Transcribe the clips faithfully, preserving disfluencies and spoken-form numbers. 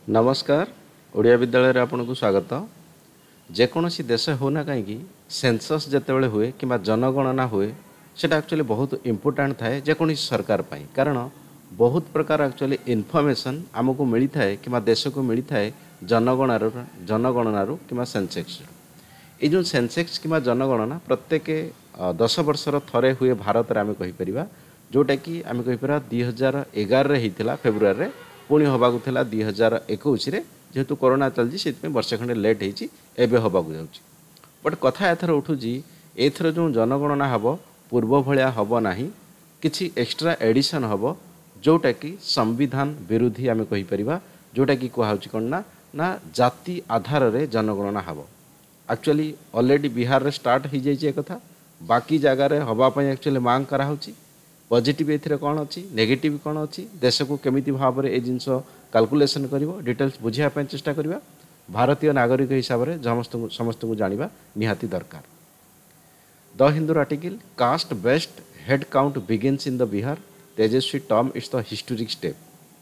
नमस्कार। ओडिया विद्यालय रे आपनको स्वागत। जेकोसी देश होना कहीं सेंसस जितेबाला हुए कि जनगणना हुए सेटा एक्चुअली बहुत इम्पोर्टाट थाए जेकोसी सरकार पाई कारण बहुत प्रकार एक्चुअली इनफॉरमेशन आमको मिलता है कि देश को मिलता है जनगणार जनगणनारू कि सेंसेक्स ये जो सेंसेक्स कि जनगणना प्रत्येक दस वर्षर थरे हुए भारत में आम कहीपर जोटा कि आम कहीपर दुई हजार एगार होता फेब्रुआरी पुणी हवाक था दुई हजार एकुश जेहेतु कोरोना चलती से वर्षे खंडे लेट होबे हवाक जाऊँगी बट कथा एथर उठूँ एथर जो जनगणना हम पूर्व भाया हम ना कि एक्सट्रा एडिशन हम जोटा कि संविधान विरोधी आम कहीपर जोटा कि कहुच्च कौन ना ना जाति आधार रे जनगणना हम एक्चुअली ऑलरेडी बिहार रे स्टार्ट हो जाए कथा बाकी जगार हवापाई एक्चुअली मांग कराऊँगी पॉजिटिव एथिरे कौन अच्छी नेगेटिव कौन अच्छी देश को केमिति भाव में ये जिनस कैलकुलेशन कर डिटेल्स बुझापी चेष्टा करवा भारतीय नागरिक हिसाब से समस्त समस्त को जाना निहाती दरकार। The Hindu article caste based head count begins in the Bihar Tejashwi term it's the historic step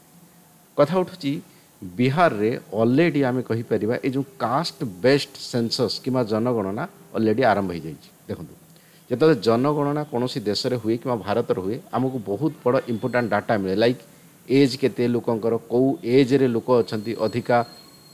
कथा उठुची बिहार रे ऑलरेडी आम कहीपर ये जो कास्ट बेस्ड सेंसस कि जनगणना ऑलरेडी आरंभ हो जाए। देखो जो जनगणना कौन देश में हुए कि भारत हुए आमको बहुत बड़ इंपोर्टाट डाटा मिले लाइक एज केते लोकंकर कौ एज रे लोक अच्छा अधिका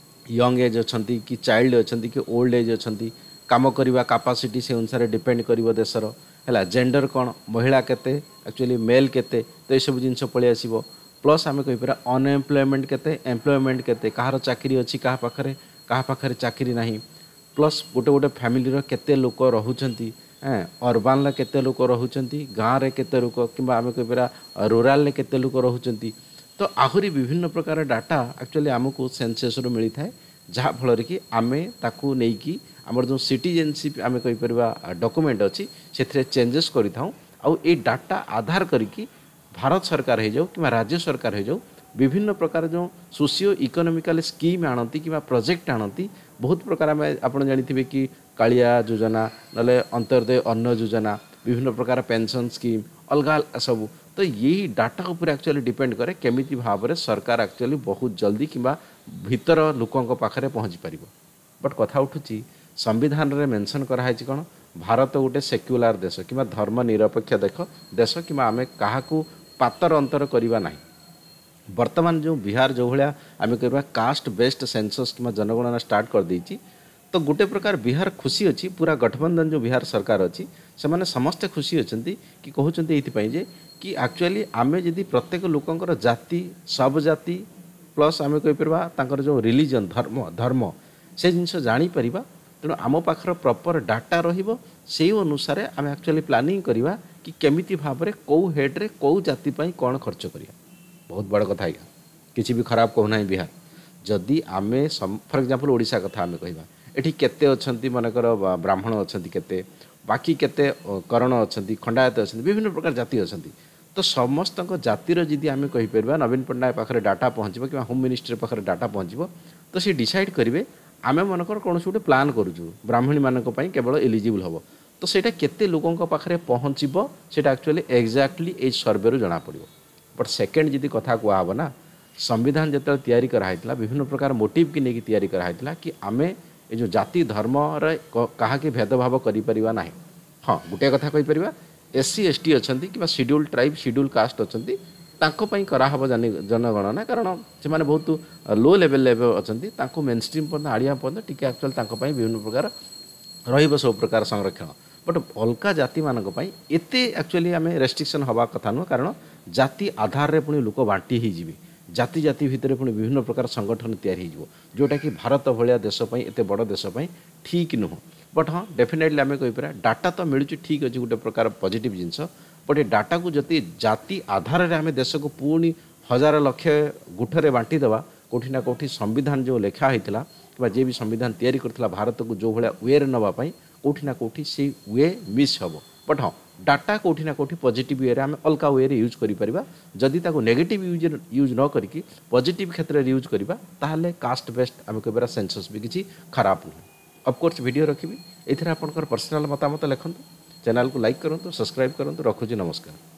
यंग एज अच्छा कि चाइल्ड अच्छा कि ओल्ड एज अच्छा काम करवा कैपेसिटी से अनुसार डिपेंड कर देशर है जेंडर कौन महिला केते एक्चुअली मेल केते तो ये सब जिन पलि आसो प्लस आम कहीपर अनएम्प्लॉयमेंट केते एम्प्लॉयमेंट केते कहार चाकरी अच्छी क्या पाखे क्या पाखे चाकरी ना प्लस गोटे गोटे फैमिली केते लोक रोचंती अर्बान केते लोक रोचंती गाँव में केते लोक कि आम कहीपर रूराल केते लोक रोचंती तो आहरी विभिन्न प्रकार डाटा एक्चुअली आमको सेंसस रू मिलता है जहाँ फल कि आम ताकू नहीं आमर जो सिटीजनशिप आम कहीपर डॉक्यूमेंट अच्छी से चेंजेस करूँ आउ ये डाटा आधार करिकी भारत सरकार हो जाऊ कि राज्य सरकार हो जाऊ विभिन्न प्रकार जो सोशियो इकोनॉमिकल स्कीम आनती कि प्रोजेक्ट आनती बहुत प्रकार आम आप जानी कि कालिया योजना ना अंत्योदय अन्न योजना विभिन्न प्रकार पेंशन स्कीम अलग सब तो यही डाटा उपर एक्चुअली डिपेंड करे केमिति भाव में सरकार एक्चुअली बहुत जल्दी कि भीतर लोकों पाखे पहुँची पार बट कथा उठुची संविधान रे मेंशन कराई कौन भारत गोटे सेक्युलर देश कि धर्म निरपेक्ष देख देश कि आम क्या पातर अंतर करवा ना वर्तमान जो बिहार जो भाया आम कह कास्ट बेस्ड सेंसस कि जनगणना स्टार्ट कर देती तो गोटे प्रकार बिहार खुशी अच्छी पूरा गठबंधन जो बिहार सरकार अच्छी से मैंने समस्ते खुशी अच्छा कि कहते ये कि एक्चुअली आम जदि प्रत्येक लोकंर जाति सब जाति प्लस आम कहीपर जो रिलीजन धर्म धर्म से जिनस जापर तेणु आम पाखर प्रॉपर डाटा रही अनुसार आम एक्चुअली प्लानिंग करवा कि केमिति भाव में कौ हेड्रे कौ जाति कौन खर्च करिया बहुत बड़ कथा है किसी भी खराब कहूना बिहार जदि आम फॉर एग्जांपल ओडिशा कथा आम कहवा एठी केते अछंती मनकर ब्राह्मण अछंती केते बाकी केते करण अछंती खंडायत अछंती विभिन्न प्रकार जाति अछंती तो समस्त जातिर जदि आम कहीपर नवीन पट्टनायक पाखे डाटा पहुँचो कि होम मिनिस्ट्री पाखे डाटा पहुँचो तो सी डिसाइड करेंगे आम मनकर कौन गोटे प्लान करूँ ब्राह्मणी मानक केवल एलिजिबल हम तो सेटा केते लोकों पाखे पहुँचो सेटा एक्चुअली एक्जाक्टली ए सर्वे रू जना पड़ो बट सेकेंड जदि कथा कहब ना संविधान जो तैयारी कराइला विभिन्न प्रकार मोटिव की लेकिन तैयारी कराइला कि आम ये जो जाति धर्म कहा कि भेदभाव करिपरिबा नाही। हाँ गोटे कथा कहीपर एस सी एस टी अच्छा कि शेड्यूल ट्राइब शेड्यूल कास्ट अच्छा कराहब जनगणना कारण से बहुत लो लेवल लेवल अच्छा मेन स्ट्रीम पर्यटन आड़िया पर्यटन टी एक्चुअल विभिन्न प्रकार रही सब प्रकार संरक्षण बट अलग जाति मानक एते एक्चुअली आम रेस्ट्रिक्शन हवा कथा नुह कारण जाति आधार रे पुणी लोक बांटी ही जीवे जाति जाति भितर पुणी विभिन्न प्रकार संगठन तैयारी हो जोटा कि भारत भाया देशपाई एत बड़ देशपाई ठीक नुह बट हाँ डेफिनेटली आम कहीपर डाटा तो मिलूँ ठीक अच्छे गोटे प्रकार पॉजिटिव जिनस बट ये डाटा को जति जाति आधार में आम देश को पुणी हजार लक्ष गुठरे बांटीदेवा कौटी ना कौटी संविधान जो लेखा होता कि जे भी संविधान तैयारी करथिला भारत को जो भाया वे नापी कौटी ना कौटी से वे मिस हम बट हाँ डाटा कौटी ना कौटी पॉजिटिव वे आम अलग वे यूज करिपरिबा जदि ताको नेगेटिव यूज यूज न करिकी पॉजिटिव क्षेत्र में यूज करबा ताहले कास्ट बेस्ड आम कहबा सेंसस भी किसी खराब नुह। ऑफकोर्स वीडियो रखी एथेर आपनकर पर्सनल मतामत लिखंतु चैनल को लाइक करंतु सब्सक्राइब करंतु रखुची नमस्कार।